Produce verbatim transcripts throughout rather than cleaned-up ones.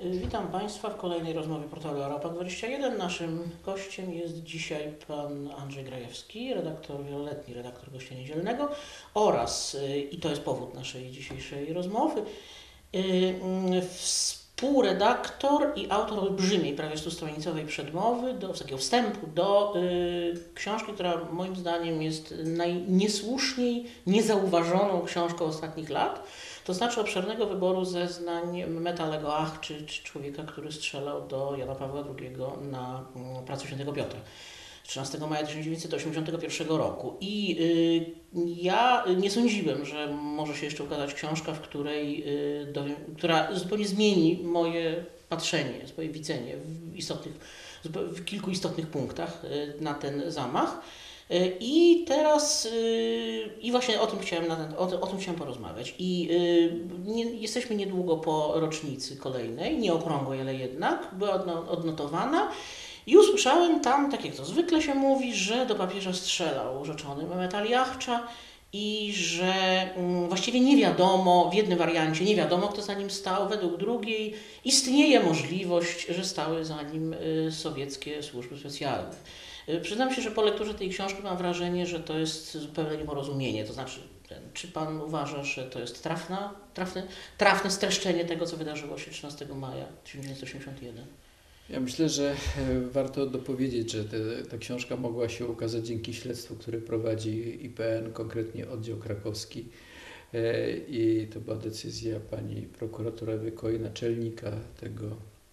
Witam Państwa w kolejnej rozmowie portalu Europa dwadzieścia jeden. Naszym gościem jest dzisiaj pan Andrzej Grajewski, redaktor, wieloletni redaktor Gościa Niedzielnego oraz, i to jest powód naszej dzisiejszej rozmowy, współredaktor i autor olbrzymiej, prawie stustronicowej przedmowy, do takiego wstępu do y, książki, która moim zdaniem jest najniesłuszniej niezauważoną książką ostatnich lat. To znaczy obszernego wyboru zeznań Metalego Ach, czy, czy człowieka, który strzelał do Jana Pawła drugiego na um, placu Świętego Piotra trzynastego maja tysiąc dziewięćset osiemdziesiątego pierwszego roku. I y, ja nie sądziłem, że może się jeszcze ukazać książka, w której, y, dowiem, która zupełnie zmieni moje patrzenie, swoje widzenie w, istotnych, w kilku istotnych punktach y, na ten zamach. I teraz, i właśnie o tym chciałem, na ten, o, o tym chciałem porozmawiać. I nie, jesteśmy niedługo po rocznicy kolejnej, nie okrągłej, ale jednak, była odnotowana. I usłyszałem tam, tak jak to zwykle się mówi, że do papieża strzelał rzeczony Mehmet Ali Ahcza i że mm, właściwie nie wiadomo, w jednym wariancie nie wiadomo, kto za nim stał, według drugiej istnieje możliwość, że stały za nim y, sowieckie służby specjalne. Przyznam się, że po lekturze tej książki mam wrażenie, że to jest zupełne nieporozumienie. To znaczy, czy Pan uważa, że to jest trafna, trafne, trafne streszczenie tego, co wydarzyło się trzynastego maja tysiąc dziewięćset osiemdziesiątego pierwszego? Ja myślę, że warto dopowiedzieć, że te, ta książka mogła się ukazać dzięki śledztwu, które prowadzi I P N, konkretnie oddział krakowski. I to była decyzja pani prokuratora Wykoi, naczelnika tego,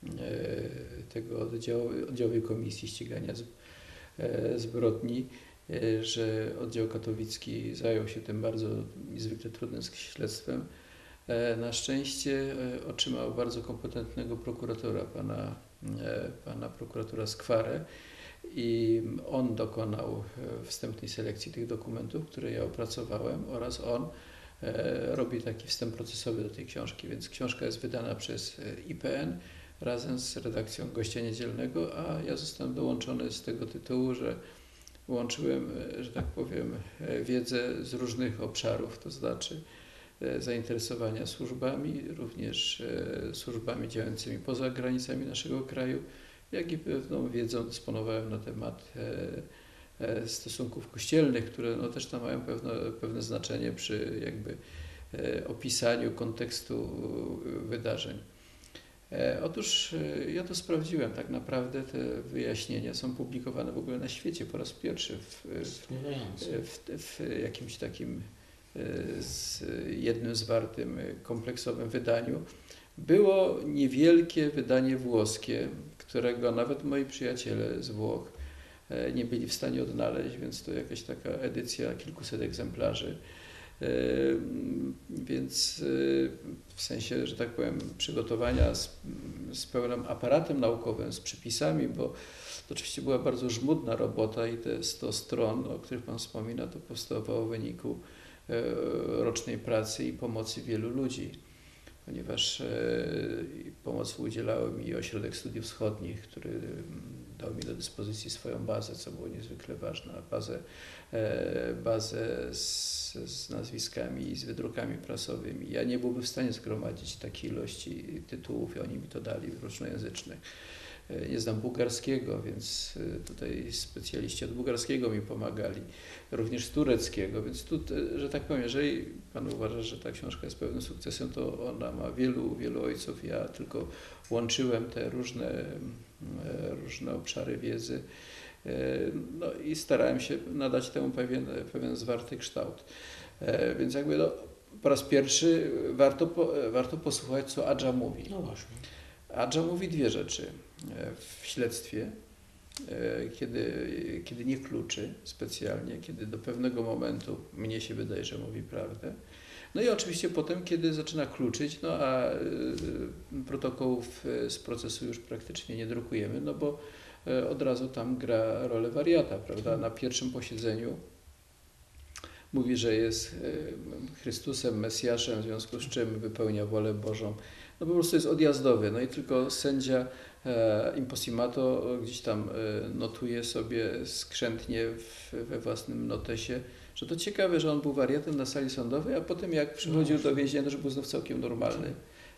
tego oddziału, oddziałowej komisji ścigania zbrodni, że oddział katowicki zajął się tym bardzo niezwykle trudnym śledztwem. Na szczęście otrzymał bardzo kompetentnego prokuratora, pana, pana prokuratora Skwarę, i on dokonał wstępnej selekcji tych dokumentów, które ja opracowałem, oraz on robi taki wstęp procesowy do tej książki, więc książka jest wydana przez I P N razem z redakcją Gościa Niedzielnego, a ja zostałem dołączony z tego tytułu, że łączyłem, że tak powiem, wiedzę z różnych obszarów, to znaczy zainteresowania służbami, również służbami działającymi poza granicami naszego kraju, jak i pewną wiedzą dysponowałem na temat stosunków kościelnych, które no też tam mają pewne, pewne znaczenie przy jakby opisaniu kontekstu wydarzeń. Otóż ja to sprawdziłem, tak naprawdę te wyjaśnienia są publikowane w ogóle na świecie po raz pierwszy w, w, w, w jakimś takim z jednym zwartym, kompleksowym wydaniu. Było niewielkie wydanie włoskie, którego nawet moi przyjaciele z Włoch nie byli w stanie odnaleźć, więc to jakaś taka edycja kilkuset egzemplarzy. Więc w sensie, że tak powiem, przygotowania z, z pełnym aparatem naukowym, z przypisami, bo to oczywiście była bardzo żmudna robota i te sto stron, o których Pan wspomina, to powstawało w wyniku rocznej pracy i pomocy wielu ludzi, ponieważ pomocy udzielał mi Ośrodek Studiów Wschodnich, który dał mi do dyspozycji swoją bazę, co było niezwykle ważne, bazę, bazę z, z nazwiskami i z wydrukami prasowymi. Ja nie byłbym w stanie zgromadzić takiej ilości tytułów i oni mi to dali różnojęzycznych. Nie znam bułgarskiego, więc tutaj specjaliści od bułgarskiego mi pomagali, również z tureckiego, więc tu, że tak powiem, jeżeli Pan uważa, że ta książka jest pełnym sukcesem, to ona ma wielu, wielu ojców. Ja tylko łączyłem te różne, różne obszary wiedzy, no i starałem się nadać temu pewien, pewien zwarty kształt. Więc jakby no, po raz pierwszy warto, warto posłuchać, co Adża mówi. No właśnie. Adża mówi dwie rzeczy w śledztwie, kiedy, kiedy nie kluczy specjalnie, kiedy do pewnego momentu mnie się wydaje, że mówi prawdę. No i oczywiście potem, kiedy zaczyna kluczyć, no a protokołów z procesu już praktycznie nie drukujemy, no bo od razu tam gra rolę wariata, prawda? Na pierwszym posiedzeniu mówi, że jest Chrystusem, Mesjaszem, w związku z czym wypełnia wolę Bożą. No po prostu jest odjazdowy, no i tylko sędzia e, imposimato gdzieś tam e, notuje sobie skrzętnie w, we własnym notesie, że to ciekawe, że on był wariatem na sali sądowej, a potem jak przychodził do więzienia, to że był znów całkiem normalny.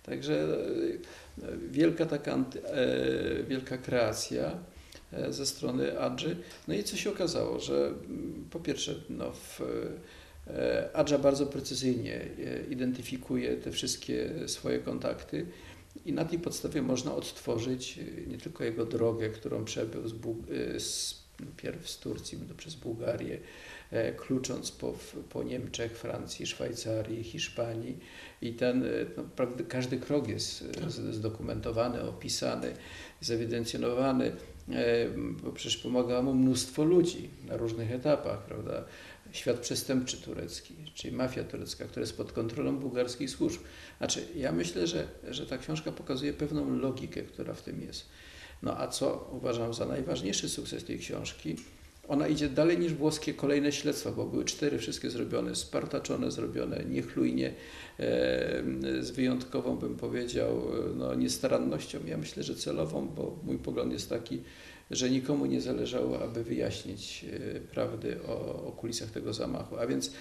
Także wielka taka anty, wielka kreacja ze strony Adży. No i co się okazało, że po pierwsze no w Adża bardzo precyzyjnie identyfikuje te wszystkie swoje kontakty i na tej podstawie można odtworzyć nie tylko jego drogę, którą przebył z, z, pierw z Turcji przez Bułgarię, klucząc po, po Niemczech, Francji, Szwajcarii, Hiszpanii i ten, no, każdy krok jest zdokumentowany, opisany, zewidencjonowany, bo przecież pomagało mu mnóstwo ludzi na różnych etapach, prawda? Świat przestępczy turecki, czyli mafia turecka, która jest pod kontrolą bułgarskich służb. Znaczy, ja myślę, że, że ta książka pokazuje pewną logikę, która w tym jest. No a co uważam za najważniejszy sukces tej książki? Ona idzie dalej niż włoskie kolejne śledztwa, bo były cztery, wszystkie zrobione, spartaczone, zrobione niechlujnie, z wyjątkową, bym powiedział, no, niestarannością. Ja myślę, że celową, bo mój pogląd jest taki, że nikomu nie zależało, aby wyjaśnić prawdy o, o kulisach tego zamachu. A więc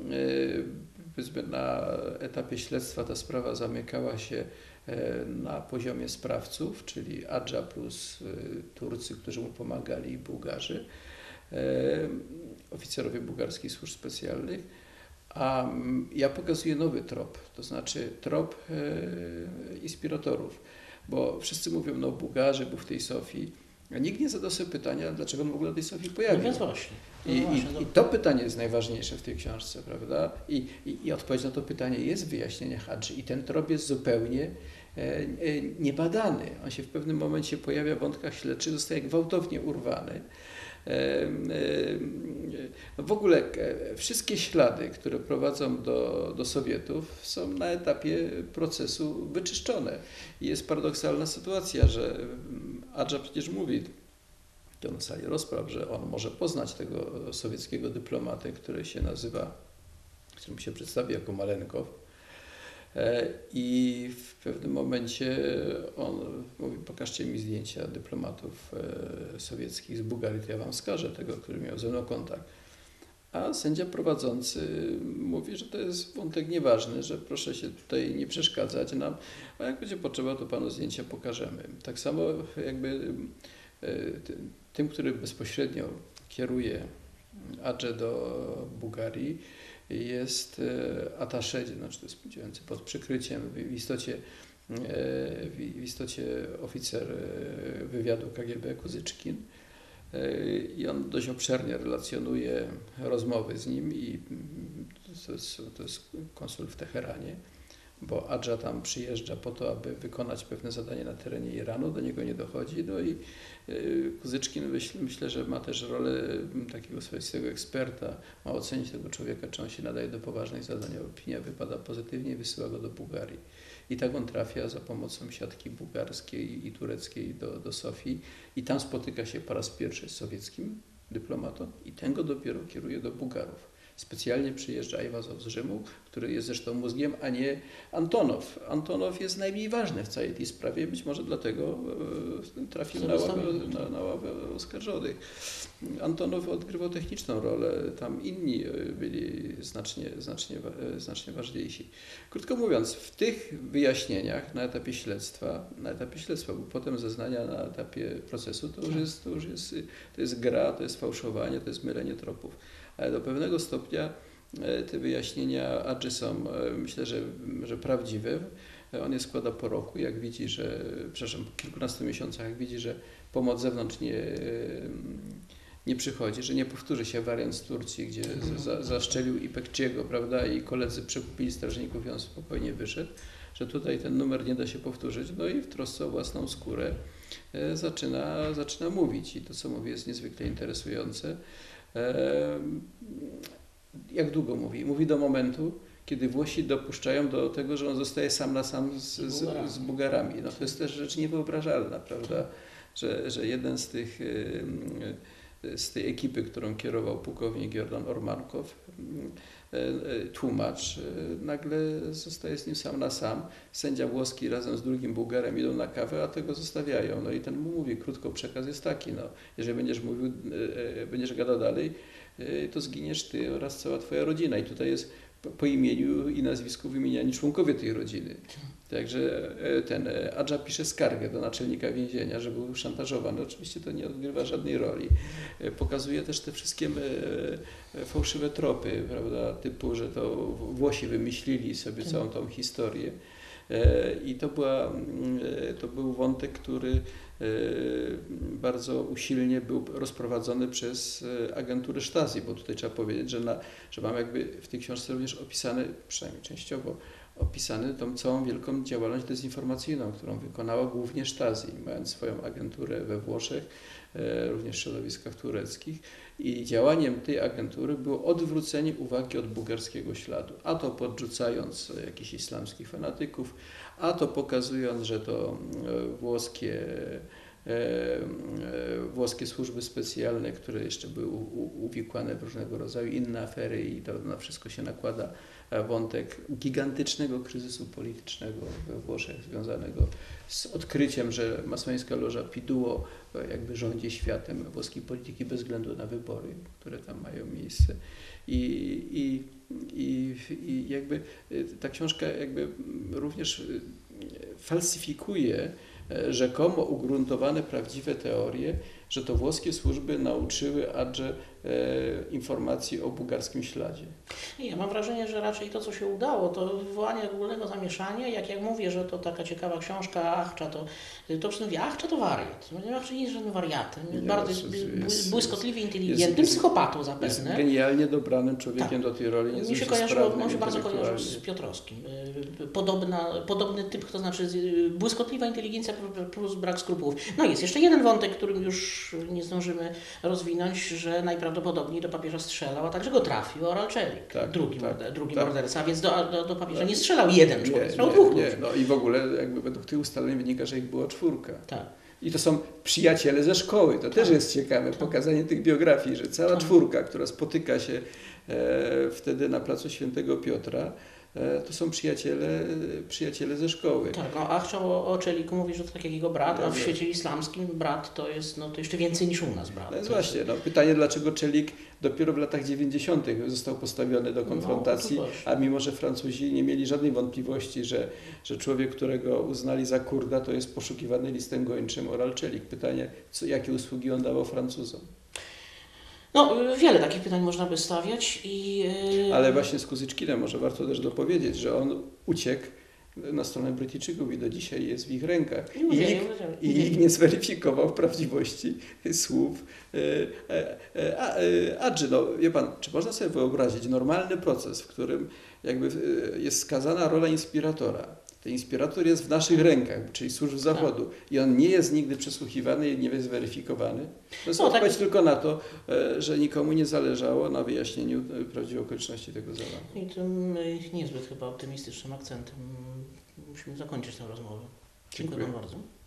na etapie śledztwa ta sprawa zamykała się na poziomie sprawców, czyli Adża plus Turcy, którzy mu pomagali, i Bułgarzy, oficerowie bułgarskich służb specjalnych. A ja pokazuję nowy trop, to znaczy trop inspiratorów, bo wszyscy mówią, no Bułgarzy był w tej Sofii, a nikt nie zadał sobie pytania, dlaczego on w ogóle na tej Sofii pojawił. No więc właśnie. No I, właśnie, i, I to pytanie jest najważniejsze w tej książce, prawda? I, i, i odpowiedź na to pytanie jest w wyjaśnieniach Adży i ten trop jest zupełnie e, e, niebadany. On się w pewnym momencie pojawia w wątkach śledczych, zostaje gwałtownie urwany. No w ogóle wszystkie ślady, które prowadzą do, do Sowietów, są na etapie procesu wyczyszczone. I jest paradoksalna sytuacja, że Adża przecież mówi to na sali rozpraw, że on może poznać tego sowieckiego dyplomatę, który się nazywa, którym się przedstawi jako Malenkow. I w pewnym momencie on mówi, pokażcie mi zdjęcia dyplomatów sowieckich z Bułgarii, to ja wam wskażę tego, który miał ze mną kontakt. A sędzia prowadzący mówi, że to jest wątek nieważny, że proszę się tutaj nie przeszkadzać nam, a jak będzie potrzeba, to panu zdjęcia pokażemy. Tak samo jakby tym, który bezpośrednio kieruje Adżę do Bułgarii, jest attaché, znaczy to jest działający pod przykryciem, w istocie, w istocie oficer wywiadu K G B Kuzyczkin. I on dość obszernie relacjonuje rozmowy z nim i to jest, to jest konsul w Teheranie, bo Adża tam przyjeżdża po to, aby wykonać pewne zadanie na terenie Iranu, do niego nie dochodzi. No i Kuzyczkin myśl, myślę, że ma też rolę takiego swoistego eksperta, ma ocenić tego człowieka, czy on się nadaje do poważnych zadań. Opinia wypada pozytywnie i wysyła go do Bułgarii. I tak on trafia za pomocą siatki bułgarskiej i tureckiej do, do Sofii i tam spotyka się po raz pierwszy z sowieckim dyplomatą i ten go dopiero kieruje do Bułgarów. Specjalnie przyjeżdża Ajwazow z Rzymu, który jest zresztą mózgiem, a nie Antonow. Antonow jest najmniej ważny w całej tej sprawie, być może dlatego e, trafił na ławę, na, na ławę oskarżonych. Antonow odgrywał techniczną rolę, tam inni byli znacznie, znacznie, znacznie ważniejsi. Krótko mówiąc, w tych wyjaśnieniach na etapie śledztwa, na etapie śledztwa, bo potem zeznania na etapie procesu, to już jest, to już jest, to jest gra, to jest fałszowanie, to jest mylenie tropów. Ale do pewnego stopnia te wyjaśnienia Adży są, myślę, że, że prawdziwe. On je składa po roku, jak widzi, że, przepraszam, po kilkunastu miesiącach, jak widzi, że pomoc z zewnątrz nie, nie przychodzi, że nie powtórzy się wariant z Turcji, gdzie za, zaszczelił Ipekciego, prawda, i koledzy przekupili strażników i on spokojnie wyszedł, że tutaj ten numer nie da się powtórzyć, no i w trosce o własną skórę zaczyna, zaczyna mówić i to, co mówi, jest niezwykle interesujące. Jak długo mówi? Mówi do momentu, kiedy Włosi dopuszczają do tego, że on zostaje sam na sam z, z, z Bułgarami. No to jest też rzecz niewyobrażalna, prawda? Że, że jeden z tych, z tej ekipy, którą kierował pułkownik Jordan Ormankow, tłumacz, nagle zostaje z nim sam na sam. Sędzia włoski razem z drugim Bułgarem idą na kawę, a tego zostawiają. No i ten mu mówi, krótko przekaz jest taki, no, jeżeli będziesz mówił, będziesz gadał dalej, to zginiesz ty oraz cała twoja rodzina. I tutaj jest po imieniu i nazwisku wymieniani członkowie tej rodziny. Także ten Adża pisze skargę do naczelnika więzienia, że był szantażowany. Oczywiście to nie odgrywa żadnej roli. Pokazuje też te wszystkie fałszywe tropy, prawda, typu, że to Włosi wymyślili sobie całą tą historię. I to, była, to był wątek, który bardzo usilnie był rozprowadzony przez agentury Stasi, bo tutaj trzeba powiedzieć, że, na, że mam jakby w tej książce również opisane, przynajmniej częściowo, opisany tą całą wielką działalność dezinformacyjną, którą wykonała głównie Stasi, mając swoją agenturę we Włoszech, również w środowiskach tureckich. I działaniem tej agentury było odwrócenie uwagi od bułgarskiego śladu, a to podrzucając jakichś islamskich fanatyków, a to pokazując, że to włoskie, włoskie służby specjalne, które jeszcze były uwikłane w różnego rodzaju inne afery i to na wszystko się nakłada wątek gigantycznego kryzysu politycznego we Włoszech związanego z odkryciem, że masońska loża Piduo jakby rządzi światem włoskiej polityki bez względu na wybory, które tam mają miejsce. I, i, i, i jakby ta książka jakby również falsyfikuje rzekomo ugruntowane prawdziwe teorie, że to włoskie służby nauczyły Adże e, informacji o bułgarskim śladzie. Ja mam wrażenie, że raczej to, co się udało, to wywołanie ogólnego zamieszania. Jak jak mówię, że to taka ciekawa książka Ahcza, to to przy tym mówię, Ahcza to wariat. Ahcza nie jest żadnym wariatem. Jest nie, bardzo jest, jest, błyskotliwie jest, inteligentnym, jest, psychopatą zapewne. Jest genialnie dobranym człowiekiem tak. do tej roli. Mi się kojarzyło, on się bardzo kojarzył z Piotrowskim. Podobna, podobny typ, to znaczy błyskotliwa inteligencja plus brak skrupułów. No jest jeszcze jeden wątek, którym już nie zdążymy rozwinąć, że najprawdopodobniej do papieża strzelał, a także go trafił Oral Czelik, tak, drugi, tak, morder, drugi tak. morderca, więc do, do, do papieża tak. nie strzelał jeden człowiek, strzelał dwóch ludzi. No i w ogóle jakby według tych ustaleń wynika, że ich była czwórka. Tak. I to są przyjaciele ze szkoły, to tak. też jest ciekawe, tak. pokazanie tych biografii, że cała tak. czwórka, która spotyka się e, wtedy na placu Świętego Piotra, to są przyjaciele, przyjaciele ze szkoły. Tak, no Ahcza o, o Czeliku mówi, że to tak jak jego brat, a w świecie islamskim brat to jest no, to jeszcze więcej niż u nas brat. No właśnie, no, pytanie, dlaczego Czelik dopiero w latach dziewięćdziesiątych został postawiony do konfrontacji, no, a mimo, że Francuzi nie mieli żadnej wątpliwości, że, że człowiek, którego uznali za Kurda, to jest poszukiwany listem gończym Oral Czelik. Pytanie, co, jakie usługi on dawał Francuzom? No, wiele takich pytań można by stawiać i... Yy... Ale właśnie z Kuzyczkinem może warto też dopowiedzieć, że on uciekł na stronę Brytyjczyków i do dzisiaj jest w ich rękach. I, mówię, nikt, i nikt nie zweryfikował prawdziwości słów Adży. No, wie pan, czy można sobie wyobrazić normalny proces, w którym jakby jest skazana rola inspiratora? Ten inspirator jest w naszych rękach, czyli służb Zachodu i on nie jest nigdy przesłuchiwany i nie jest zweryfikowany. To jest no, odpowiedź tak. tylko na to, że nikomu nie zależało na wyjaśnieniu prawdziwych okoliczności tego zamachu. I tym niezbyt chyba optymistycznym akcentem musimy zakończyć tę rozmowę. Dziękuję, Dziękuję. Wam bardzo.